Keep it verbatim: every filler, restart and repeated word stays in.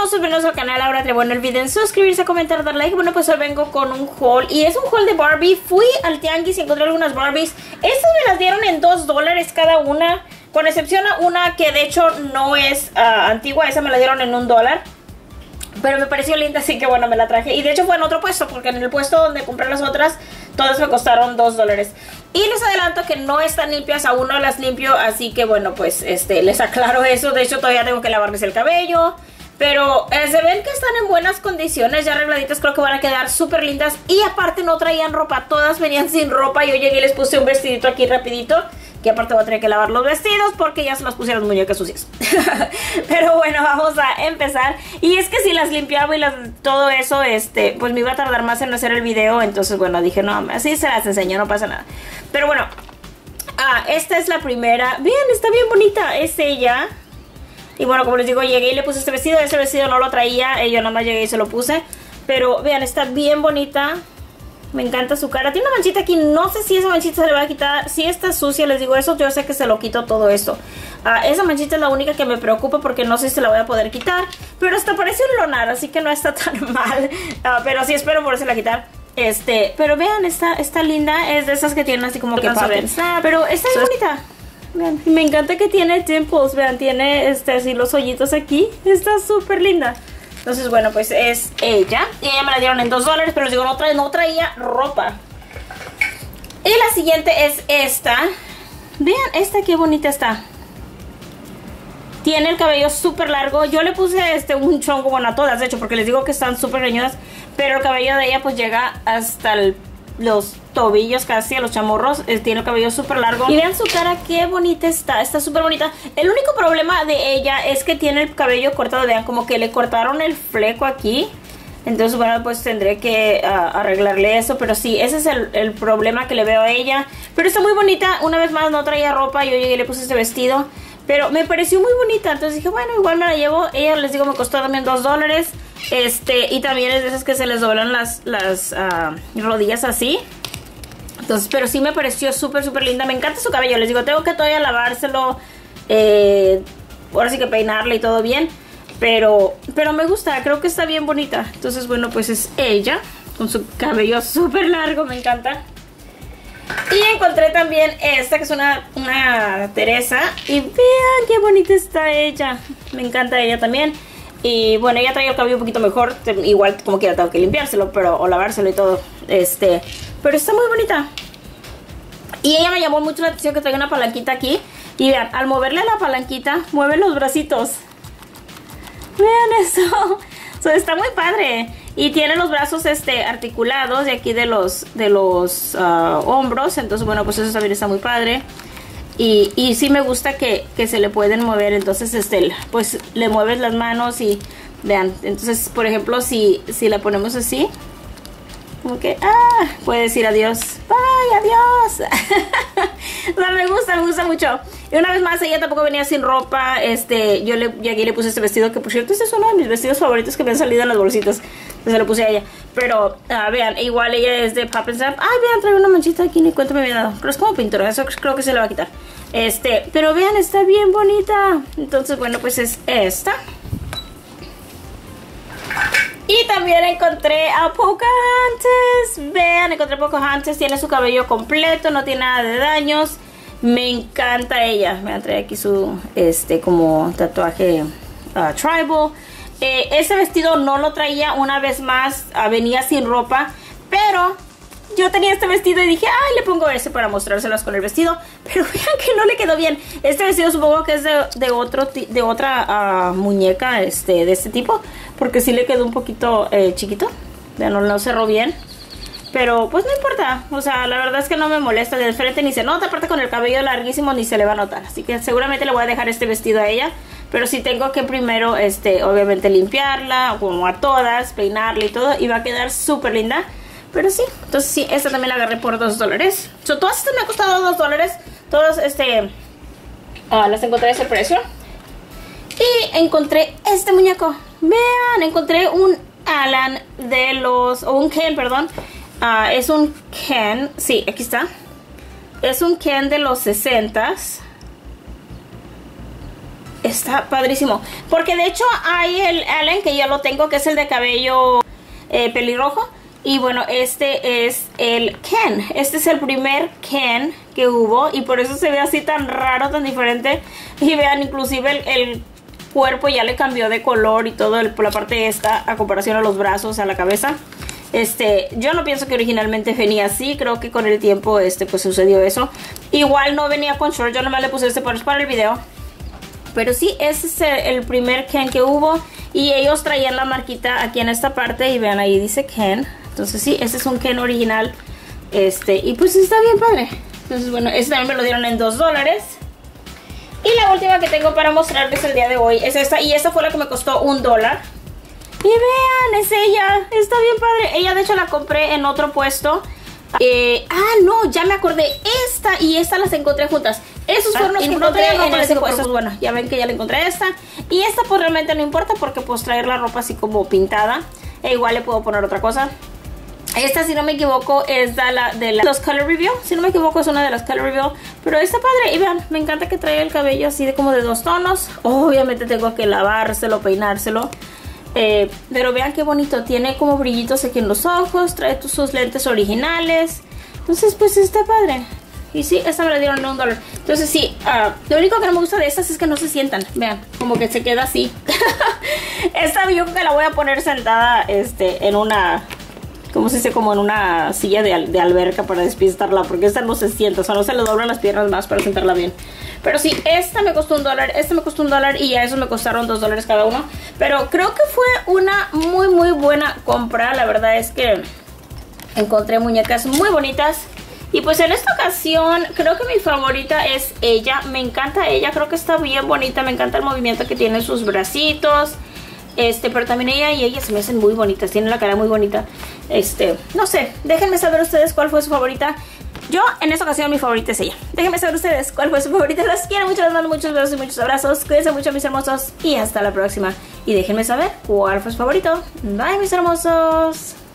hermosos, bienvenidos al canal Laura Trevo. No olviden suscribirse, comentar, dar like. Bueno, pues hoy vengo con un haul y es un haul de Barbie. Fui al tianguis y encontré algunas Barbies. Estas me las dieron en dos dólares cada una, con excepción a una que de hecho no es uh, antigua. Esa me la dieron en un dólar, pero me pareció linda, así que bueno, me la traje. Y de hecho fue en otro puesto, porque en el puesto donde compré las otras, todas me costaron dos dólares. Y les adelanto que no están limpias, aún no las limpio, así que bueno, pues este les aclaro eso. De hecho todavía tengo que lavarles el cabello, pero eh, se ven que están en buenas condiciones, ya arregladitas. Creo que van a quedar súper lindas. Y aparte no traían ropa, todas venían sin ropa. Yo llegué y les puse un vestidito aquí rapidito, que aparte voy a tener que lavar los vestidos porque ya se los puse a las muñecas sucias. Pero bueno, vamos a empezar. Y es que si las limpiaba y las, todo eso, este, pues me iba a tardar más en hacer el video. Entonces bueno, dije no, así se las enseño, no pasa nada. Pero bueno, ah, esta es la primera. Vean, está bien bonita, es ella. Y bueno, como les digo, llegué y le puse este vestido. Ese vestido no lo traía, yo nada más llegué y se lo puse. Pero vean, está bien bonita. Me encanta su cara. Tiene una manchita aquí. No sé si esa manchita se le va a quitar. Si está sucia, les digo eso. Yo sé que se lo quito todo esto. Uh, esa manchita es la única que me preocupa, porque no sé si la voy a poder quitar. Pero hasta parece un lunar, así que no está tan mal. Uh, pero sí espero podérsela quitar. Este, pero vean, está, está linda. Es de esas que tienen así como que pensar. Pero está bien bonita. Vean, me encanta que tiene dimples. Vean, tiene este, así los hoyitos aquí. Está súper linda. Entonces, bueno, pues es ella. Y ella me la dieron en dos dólares, pero les digo, no, tra no traía ropa. Y la siguiente es esta. Vean, esta qué bonita está. Tiene el cabello súper largo. Yo le puse este un chongo, bueno, a todas, de hecho, porque les digo que están súper reñudas. Pero el cabello de ella pues llega hasta el, los tobillos, casi a los chamorros. eh, Tiene el cabello súper largo. Y vean su cara, qué bonita está. Está súper bonita. El único problema de ella es que tiene el cabello cortado. Vean, como que le cortaron el fleco aquí. Entonces bueno, pues tendré que uh, arreglarle eso. Pero sí, ese es el, el problema que le veo a ella. Pero está muy bonita. Una vez más, no traía ropa. Yo llegué y le puse este vestido, pero me pareció muy bonita. Entonces dije, bueno, igual me la llevo. Ella, les digo, me costó también dos dólares. Este, y también es de esas que se les doblan las, las uh, rodillas así. Entonces, pero sí me pareció súper, súper linda. Me encanta su cabello. Les digo, tengo que todavía lavárselo. Eh, ahora sí que peinarle y todo bien. Pero, pero me gusta. Creo que está bien bonita. Entonces, bueno, pues es ella. Con su cabello súper largo. Me encanta. Y encontré también esta, que es una, una Teresa. Y vean qué bonita está ella. Me encanta ella también. Y bueno, ella trae el cabello un poquito mejor. Igual como quiera tengo que limpiárselo, pero, o lavárselo y todo. Este, pero está muy bonita. Y ella me llamó mucho la atención que trae una palanquita aquí. Y vean, al moverle la palanquita, mueve los bracitos. Vean eso. So, está muy padre. Y tiene los brazos este, articulados de aquí de los, de los uh, hombros. Entonces bueno, pues eso también está muy padre. Y, y sí me gusta que, que se le pueden mover. Entonces este, pues le mueves las manos y vean. Entonces por ejemplo si, si la ponemos así, como que, ah, puede decir adiós. Bye, adiós. O sea, me gusta, me gusta mucho. Y una vez más, ella tampoco venía sin ropa. Este, yo le llegué y le puse este vestido, que por cierto, este es uno de mis vestidos favoritos que me han salido en las bolsitas. Entonces se lo puse a ella. Pero, uh, vean, igual ella es de Pop and Snap. Ay, vean, trae una manchita aquí, ni cuenta me había dado. Pero es como pintura, eso creo que se le va a quitar. Este, pero vean, está bien bonita. Entonces, bueno, pues es esta. Y también encontré a Pocahontas. Vean, encontré a Pocahontas. Tiene su cabello completo, no tiene nada de daños. Me encanta ella. Me trae aquí su, este, como tatuaje uh, tribal. Eh, ese vestido no lo traía, una vez más. Uh, venía sin ropa. Pero yo tenía este vestido y dije, ay, le pongo ese para mostrárselas con el vestido. Pero vean que no le quedó bien. Este vestido supongo que es de, de, otro, de otra uh, muñeca este, de este tipo. Porque sí le quedó un poquito eh, chiquito. Vean, no, no cerró bien. Pero pues no importa. O sea, la verdad es que no me molesta. De frente ni se nota. Aparte con el cabello larguísimo ni se le va a notar. Así que seguramente le voy a dejar este vestido a ella. Pero sí tengo que primero, este, obviamente limpiarla. Como a todas. Peinarla y todo. Y va a quedar súper linda. Pero sí. Entonces sí, esta también la agarré por dos dólares. So, todas estas me han costado dos dólares. Todas, este... Uh, las encontré a ese precio. Y encontré este muñeco. Vean, encontré un Alan de los... O un Ken, perdón. Uh, es un Ken. Sí, aquí está. Es un Ken de los sesentas. está padrísimo. Porque de hecho hay el Allen, que ya lo tengo, que es el de cabello eh, pelirrojo. Y bueno, este es el Ken. Este es el primer Ken que hubo. Y por eso se ve así tan raro, tan diferente. Y vean, inclusive el, el cuerpo ya le cambió de color y todo el, por la parte esta, a comparación a los brazos, a la cabeza. Este, yo no pienso que originalmente venía así. Creo que con el tiempo este pues sucedió eso. Igual no venía con short. Yo nomás le puse este para el video. Pero sí, ese es el, el primer Ken que hubo. Y ellos traían la marquita aquí en esta parte. Y vean, ahí dice Ken. Entonces sí, este es un Ken original. Este, y pues está bien padre. Entonces bueno, este también me lo dieron en dos dólares. Y la última que tengo para mostrarles el día de hoy es esta. Y esta fue la que me costó un dólar. Y vean, es ella. Está bien padre. Ella de hecho la compré en otro puesto. Eh, ah, no, ya me acordé. Esta y esta las encontré juntas. Esos fueron los que encontré en ese puesto. Bueno, ya ven que ya le encontré esta. Y esta pues realmente no importa porque pues traer la ropa así como pintada. E igual le puedo poner otra cosa. Esta, si no me equivoco, es de, la, de la, los Color Reveal. Si no me equivoco, es una de las Color Reveal. Pero está padre. Y vean, me encanta que trae el cabello así de como de dos tonos. Obviamente tengo que lavárselo, peinárselo. Eh, pero vean qué bonito. Tiene como brillitos aquí en los ojos. Trae sus lentes originales. Entonces, pues está padre. Y sí, esta me la dieron en un dólar. Entonces sí, uh, lo único que no me gusta de estas es que no se sientan. Vean, como que se queda así. Esta yo creo que la voy a poner sentada este, en una... ¿Cómo se dice? Como en una silla de, al de alberca para despistarla. Porque esta no se sienta. O sea, no se le doblan las piernas más para sentarla bien. Pero sí, esta me costó un dólar. Esta me costó un dólar. Y a eso me costaron dos dólares cada uno. Pero creo que fue una muy, muy buena compra. La verdad es que encontré muñecas muy bonitas. Y pues en esta ocasión creo que mi favorita es ella. Me encanta ella. Creo que está bien bonita. Me encanta el movimiento que tiene sus bracitos. Este, pero también ella y ella se me hacen muy bonitas. Tienen la cara muy bonita. Este, no sé, déjenme saber ustedes cuál fue su favorita. Yo, en esta ocasión, mi favorita es ella. Déjenme saber ustedes cuál fue su favorita. Las quiero mucho, les mando muchos besos y muchos abrazos. Cuídense mucho, mis hermosos. Y hasta la próxima. Y déjenme saber cuál fue su favorito. Bye, mis hermosos.